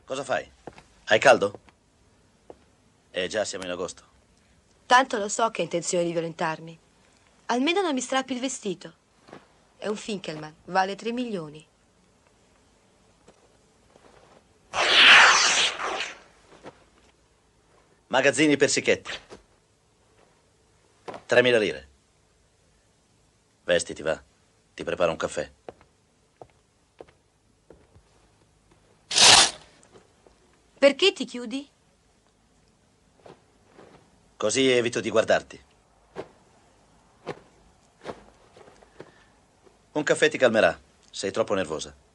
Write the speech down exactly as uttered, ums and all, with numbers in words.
Cosa fai? Hai caldo? Eh già, siamo in agosto. Tanto lo so che hai intenzione di violentarmi. Almeno non mi strappi il vestito. È un Finkelman, vale tre milioni. Magazzini per Sicchetti. Tremila lire. Vestiti, va. Ti preparo un caffè. Perché ti chiudi? Così evito di guardarti. Un caffè ti calmerà. Sei troppo nervosa.